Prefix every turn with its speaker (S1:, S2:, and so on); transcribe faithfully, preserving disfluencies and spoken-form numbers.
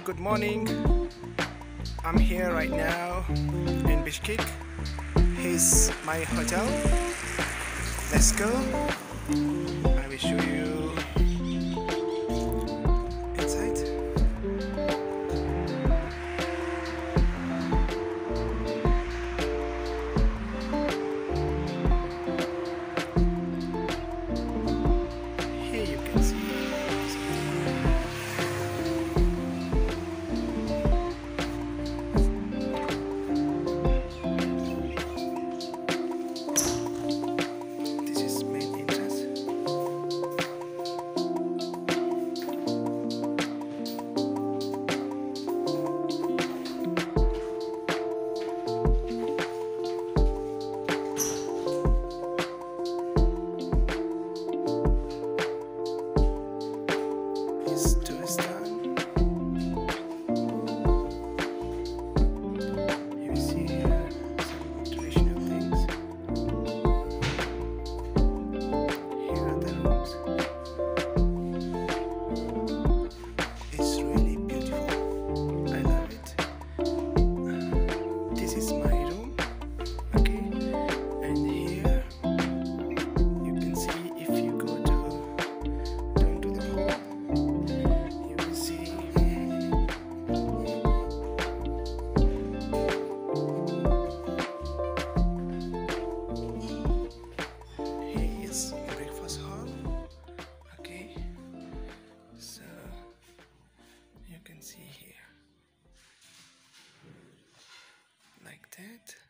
S1: good morning. I'm here right now in Bishkek. Here's my hotel. Let's go. I will show you inside. Here you can see. Is Touristan. You see here some traditional things. Here are the rooms. It's really beautiful. I love it. This is my room. Okay, and here you can see if you go to down to the hall. Breakfast hall. Okay, so you can see here like that.